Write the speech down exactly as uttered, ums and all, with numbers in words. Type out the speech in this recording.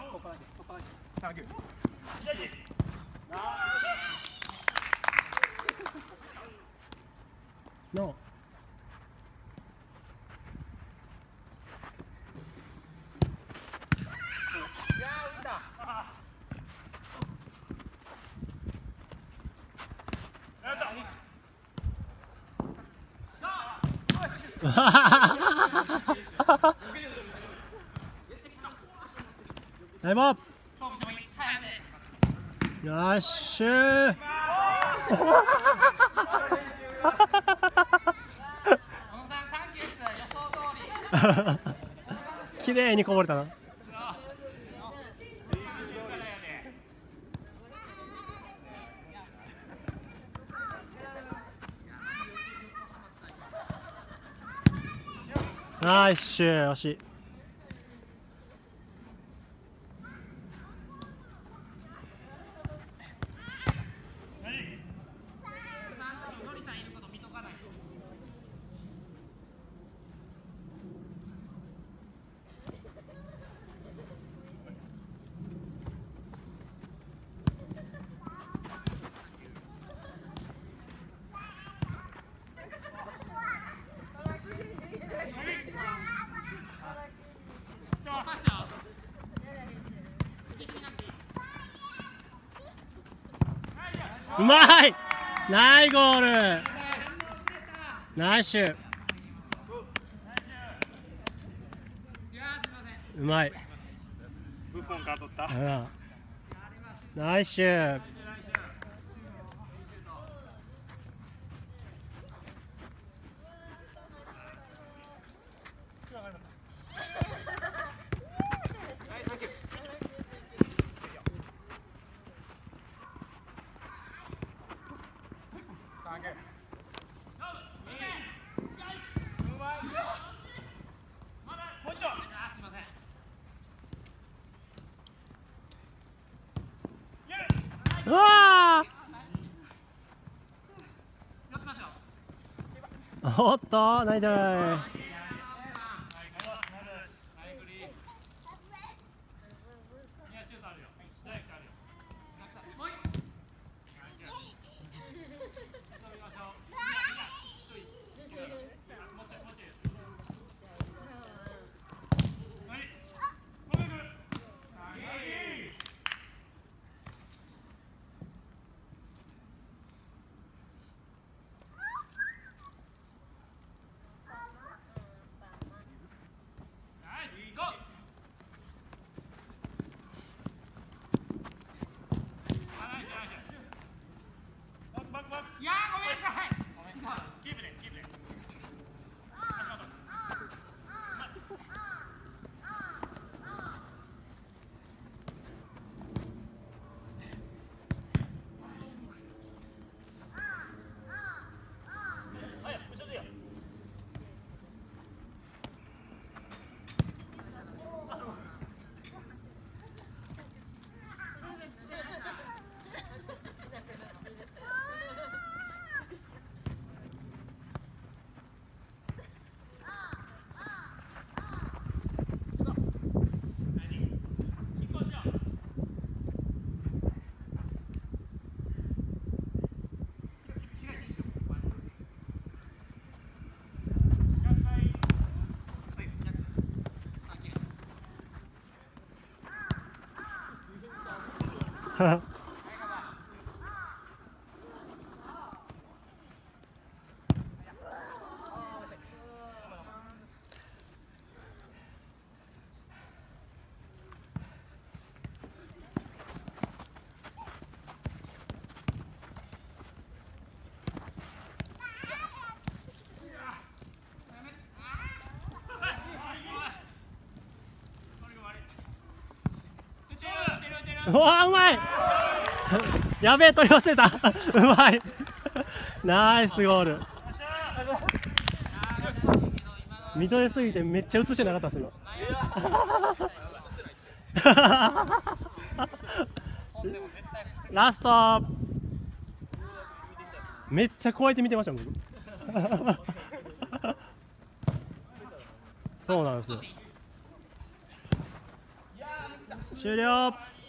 No.タイムアップ。よっしゃー。綺麗にこぼれたな。ナイスシュー、惜しい。うまい。ナイゴール。ナイスシュー。うまい。 ブフォンから取った。 ナイスシュー。うわー、おっと、ナイスだい。うわー、うまい。やべえ、取り忘れた。うまい。ナイスゴール。見とれすぎてめっちゃ映してなかったっすよ。ラスト。めっちゃこうやって見てましたもん。そうなんですよ。 終了。